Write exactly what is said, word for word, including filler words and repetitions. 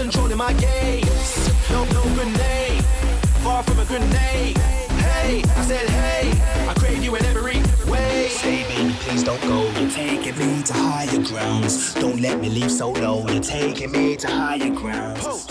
controlling my gaze. No, no grenade, far from a grenade. Hey, I said hey, I crave you in every way. Stay baby, please don't go. You're taking me to higher grounds. Don't let me leave so low. You're taking me to higher grounds.